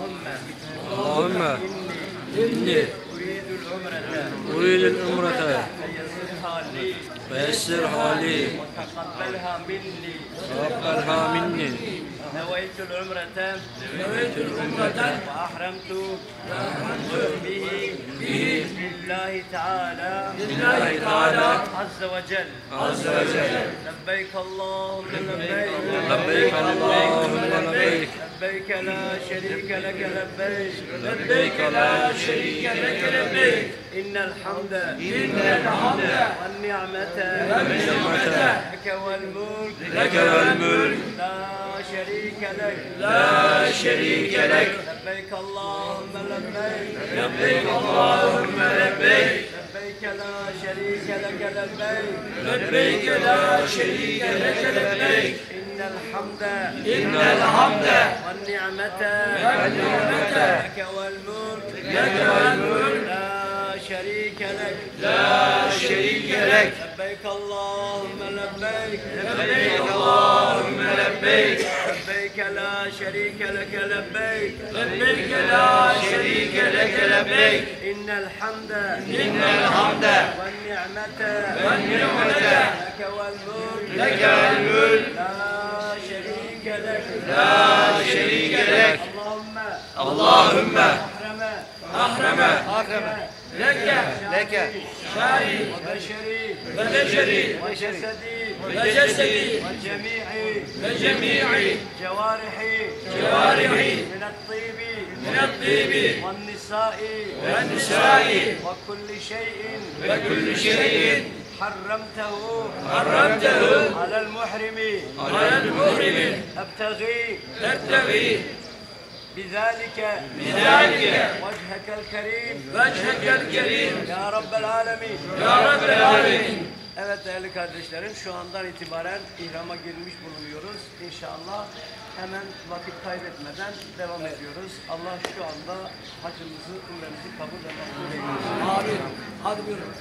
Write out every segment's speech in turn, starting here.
اللهم إني أريد العمرة فيسرها لي وتقبلها مني نويت العمرة وأحرمت به لله تعالى عز وجل لبيك اللهم لبيك اللهم لبيك لبيك لا شريك لك لبيك لا شريك لك لبيك إن الحمد والنعمة لك والملك لا شريك لك لبيك اللهم لبيك لبيك لا شريك لك لبيك لا شريك لك لبيك إن الحمد والنعمة لك والملك لا شريك لك لبيك اللهم لبيك لبيك لا شريك لك لبيك إن الحمد والنعمة لك والملك لا شريك لك اللهم أحرم لك شاري وبشري وجسدي وجميع جوارحي من الطيب والنساء وكل شيء حرمته على المحرم أبتغي بذلك وجهك الكريم ya Rabbel Alemin. Evet değerli kardeşlerim, şu andan itibaren ihrama girmiş bulunuyoruz. İnşallah hemen vakit kaybetmeden devam ediyoruz. Allah şu anda hacımızı, umremizi kabul ve makbul eylesin. Amin. Hadi buyurun.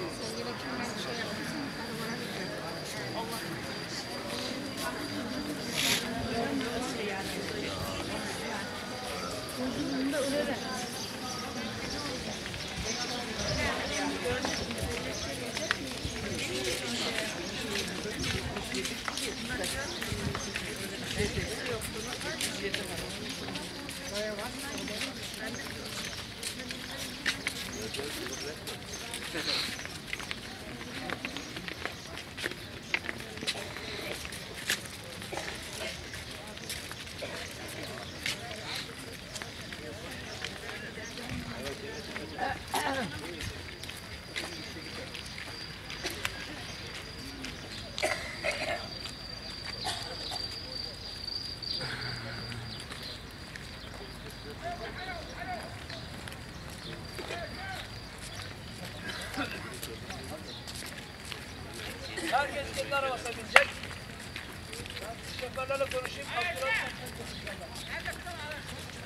Herkes kendi arabasına binecek. Şoförlerle konuşayım.